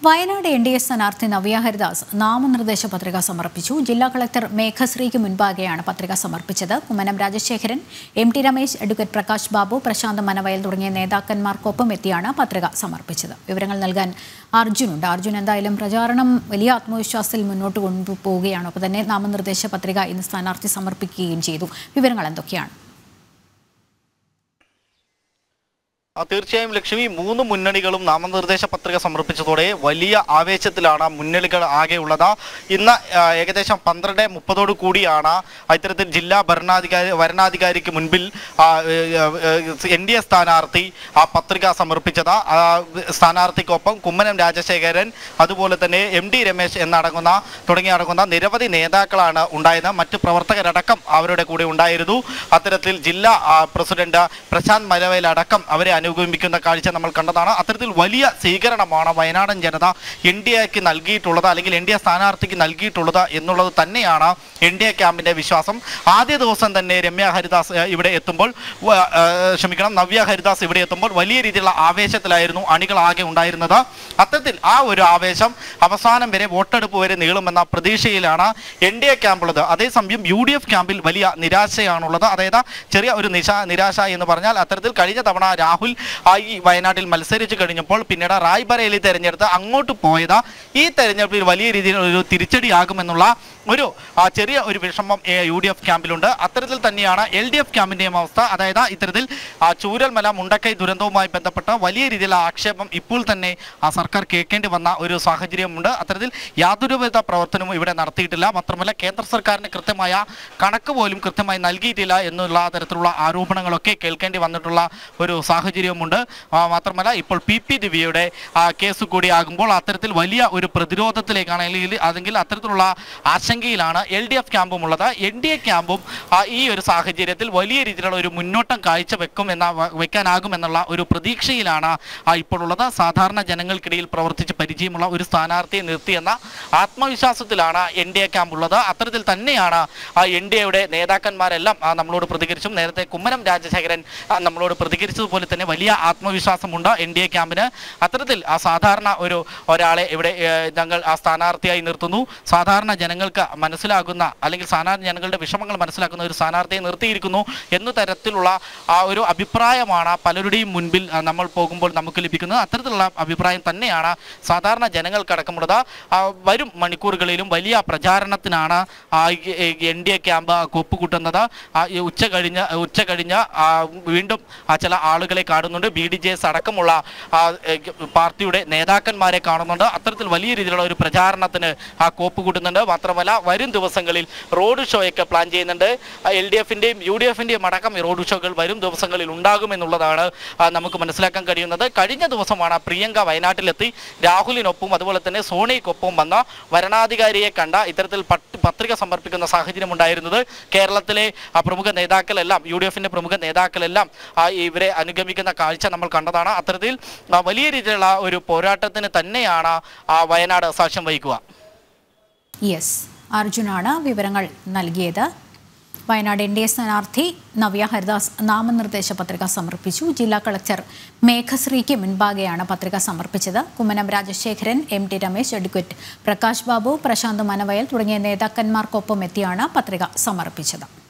Wayanad NDA സ്ഥാനാർത്ഥി നവ്യ ഹരിദാസ് നാമനിർദ്ദേശ പത്രിക സമർപ്പിച്ചു. ജില്ലാ കളക്ടർ മേഘശ്രീക്ക് മുൻപാകെയാണ് പത്രിക സമർപ്പിച്ചത്. കുമ്മനം രാജശേഖരൻ, MT രമേശ്, അഡ്വക്കേറ്റ് പ്രകാശ് ബാബു, പ്രശാന്ത് മനവയൽ തുടങ്ങിയ നേതാക്കന്മാർക്കൊപ്പം എത്തിയാണ് പത്രിക സമർപ്പിച്ചത്. വിവരങ്ങൾ നൽകാൻ അർജുനുണ്ട്. അർജുൻ, എന്തായാലും പ്രചാരണം വലിയ ആത്മവിശ്വാസത്തിൽ മുന്നോട്ട് കൊണ്ടുപോവുകയാണ്. ഒപ്പം തന്നെ നാമനിർദ്ദേശ പത്രിക ഇന്ന് സ്ഥാനാർത്ഥി സമർപ്പിക്കുകയും ചെയ്തു. വിവരങ്ങൾ എന്തൊക്കെയാണ്? തീർച്ചയായും ലക്ഷ്മി, മൂന്ന് മുന്നണികളും നാമനിർദ്ദേശ പത്രിക സമർപ്പിച്ചതോടെ വലിയ ആവേശത്തിലാണ് മുന്നണികൾ ആകെയുള്ളത്. ഇന്ന് ഏകദേശം 12:30 കൂടിയാണ് ഇത്തരത്തിൽ ജില്ലാ വരണാധികാരിക്ക് മുൻപിൽ NDA സ്ഥാനാർത്ഥി പത്രിക സമർപ്പിച്ചത്. സ്ഥാനാർത്ഥിക്കൊപ്പം കുമ്മനം രാജശേഖരൻ, അതുപോലെ തന്നെ MT രമേശ് തുടങ്ങിയ നിരവധി നേതാക്കളാണ് ഉണ്ടായത്. മറ്റ് പ്രവർത്തകരടക്കം അവരുടെ കൂടെ ഉണ്ടായിരുന്നു. അത്തരത്തിൽ ജില്ലാ പ്രസിഡന്റ് പ്രശാന്ത് മനവയൽ അടക്കം അവരെ അനുഗമിക്കുന്ന കാഴ്ച നമ്മൾ കണ്ടതാണ്. അത്തരത്തിൽ വലിയ സ്വീകരണമാണ് വയനാടൻ ജനത NDAക്ക് നൽകിയിട്ടുള്ളത്, അല്ലെങ്കിൽ NDA സ്ഥാനാർത്ഥിക്ക് നൽകിയിട്ടുള്ളത് എന്നുള്ളത് തന്നെയാണ് NDA ക്യാമ്പിന്റെ വിശ്വാസം. ആദ്യ ദിവസം തന്നെ നവ്യ ഹരിദാസ് ഇവിടെ എത്തുമ്പോൾ വലിയ രീതിയിലുള്ള ആവേശത്തിലായിരുന്നു അണികൾ ആകെ ഉണ്ടായിരുന്നത്. അത്തരത്തിൽ ആ ഒരു ആവേശം അവസാനം വരെ, വോട്ടെടുപ്പ് വരെ നീളുമെന്ന പ്രതീക്ഷയിലാണ് NDA ക്യാമ്പുള്ളത്. അതേസമയം UDF ക്യാമ്പിൽ വലിയ നിരാശയാണുള്ളത്. അതായത് ചെറിയ ഒരു നിരാശ എന്ന് പറഞ്ഞാൽ, അത്തരത്തിൽ കഴിഞ്ഞ തവണ രാഹുൽ ഈ വയനാട്ടിൽ മത്സരിച്ചു കഴിഞ്ഞപ്പോൾ പിന്നീട് റായ്ബറേലി തെരഞ്ഞെടുത്ത് അങ്ങോട്ട് പോയത് ഈ തെരഞ്ഞെടുപ്പിൽ വലിയ രീതിയിൽ ഒരു തിരിച്ചടിയാകുമെന്നുള്ള ചെറിയ ഒരു വിഷമം UDF ക്യാമ്പിലുണ്ട്. അത്തരത്തിൽ തന്നെയാണ് LDF ക്യാമ്പിന്റെയും അവസ്ഥ. അതായത് ഇത്തരത്തിൽ ചൂരൽമല മുണ്ടക്കൈ ദുരന്തവുമായി ബന്ധപ്പെട്ട് വലിയ രീതിയിലുള്ള ആക്ഷേപം ഇപ്പോൾ തന്നെ സർക്കാർ കേൾക്കേണ്ടി വന്ന ഒരു സാഹചര്യമുണ്ട്. അത്തരത്തിൽ യാതൊരുവിധ പ്രവർത്തനവും ഇവിടെ നടത്തിയിട്ടില്ല. മാത്രമല്ല, കേന്ദ്ര സർക്കാരിന് കൃത്യമായ കണക്ക് പോലും കൃത്യമായി നൽകിയിട്ടില്ല എന്നുള്ള തരത്തിലുള്ള ആരോപണങ്ങളൊക്കെ കേൾക്കേണ്ടി വന്നിട്ടുള്ള ഒരു സാഹചര്യമുണ്ട്. മാത്രമല്ല, ഇപ്പോൾ PP ദിവ്യയുടെ കേസ് കൂടിയാകുമ്പോൾ അത്തരത്തിൽ വലിയ ഒരു പ്രതിരോധത്തിലേക്കാണ്, അല്ലെങ്കിൽ അത്തരത്തിലുള്ള ആശങ്കയിലാണ് LDF ക്യാമ്പും ഉള്ളത്. NDA ക്യാമ്പും ഈ ഒരു സാഹചര്യത്തിൽ വലിയ രീതിയിലുള്ള ഒരു മുന്നോട്ടം വെക്കാനാകുമെന്നുള്ള ഒരു പ്രതീക്ഷയിലാണ് ഇപ്പോൾ ഉള്ളത്. സാധാരണ ജനങ്ങൾക്കിടയിൽ പ്രവർത്തിച്ച് പരിചയമുള്ള ഒരു സ്ഥാനാർത്ഥിയെ നിർത്തിയെന്ന ആത്മവിശ്വാസത്തിലാണ് NDA ക്യാമ്പ് ഉള്ളത്. അത്തരത്തിൽ തന്നെയാണ് NDAയുടെ നേതാക്കന്മാരെല്ലാം നമ്മളോട് പ്രതികരിച്ചും. നേരത്തെ കുമ്മനം രാജശേഖരൻ നമ്മളോട് പ്രതികരിച്ചതുപോലെ തന്നെ വലിയ ആത്മവിശ്വാസമുണ്ട് NDA ക്യാമ്പിന്. അത്തരത്തിൽ സാധാരണ ഒരാളെ ഇവിടെ ഞങ്ങൾ സ്ഥാനാർത്ഥിയായി നിർത്തുന്നു, സാധാരണ ജനങ്ങൾക്ക് മനസ്സിലാകുന്ന, അല്ലെങ്കിൽ സാധാരണ ജനങ്ങളുടെ വിഷമങ്ങൾ മനസ്സിലാക്കുന്ന ഒരു സ്ഥാനാർത്ഥിയെ നിർത്തിയിരിക്കുന്നു എന്ന തരത്തിലുള്ള ഒരു അഭിപ്രായമാണ് പലരുടെയും മുൻപിൽ നമ്മൾ പോകുമ്പോൾ നമുക്ക് ലഭിക്കുന്നത്. അത്തരത്തിലുള്ള അഭിപ്രായം തന്നെയാണ് സാധാരണ ജനങ്ങൾക്കടക്കമുള്ളത്. വരും മണിക്കൂറുകളിലും വലിയ പ്രചാരണത്തിനാണ് NDA ക്യാമ്പ് കൊപ്പുകൂട്ടുന്നത്. ഉച്ച കഴിഞ്ഞ് വീണ്ടും ചില ആളുകളെ കാണുന്നുണ്ട്. BDJS അടക്കമുള്ള പാർട്ടിയുടെ നേതാക്കന്മാരെ കാണുന്നുണ്ട്. അത്തരത്തിൽ വലിയ രീതിയിലുള്ള ഒരു പ്രചാരണത്തിന് കോപ്പ് കൂട്ടുന്നുണ്ട്. മാത്രമല്ല, വരും ദിവസങ്ങളിൽ റോഡ് ഷോയൊക്കെ പ്ലാൻ ചെയ്യുന്നുണ്ട്. LDFന്റെയും UDFന്റെയും അടക്കം റോഡ് ഷോകൾ വരും ദിവസങ്ങളിൽ ഉണ്ടാകുമെന്നുള്ളതാണ് നമുക്ക് മനസ്സിലാക്കാൻ കഴിയുന്നത്. കഴിഞ്ഞ ദിവസമാണ് പ്രിയങ്ക വയനാട്ടിലെത്തി രാഹുലിനൊപ്പം അതുപോലെ തന്നെ സോണിയ്ക്കൊപ്പം വന്ന വരണാധികാരിയെ കണ്ട ഇത്തരത്തിൽ പത്രിക സമർപ്പിക്കുന്ന സാഹചര്യം ഉണ്ടായിരുന്നത്. കേരളത്തിലെ പ്രമുഖ നേതാക്കളെല്ലാം, UDFന്റെ പ്രമുഖ നേതാക്കളെല്ലാം ഇവരെ അനുഗമിക്കുന്ന കാഴ്ച നമ്മൾ കണ്ടതാണ്. അത്തരത്തിൽ വലിയ രീതിയിലുള്ള ഒരു പോരാട്ടത്തിന് തന്നെയാണ് വയനാട് സാക്ഷ്യം വഹിക്കുക. അർജുനാണ് വിവരങ്ങൾ നൽകിയത്. വയനാട് NDA സ്ഥാനാർത്ഥി നവ്യ ഹരിദാസ് നാമനിർദ്ദേശ പത്രിക സമർപ്പിച്ചു. ജില്ലാ കളക്ടർ മേഘശ്രീക്ക് മുൻപാകെയാണ് പത്രിക സമർപ്പിച്ചത്. കുമ്മനം രാജശേഖരൻ, MT രമേശ്, അഡ്വക്കേറ്റ് പ്രകാശ് ബാബു, പ്രശാന്ത് മനവയൽ തുടങ്ങിയ നേതാക്കന്മാർക്കൊപ്പം എത്തിയാണ് പത്രിക സമർപ്പിച്ചത്.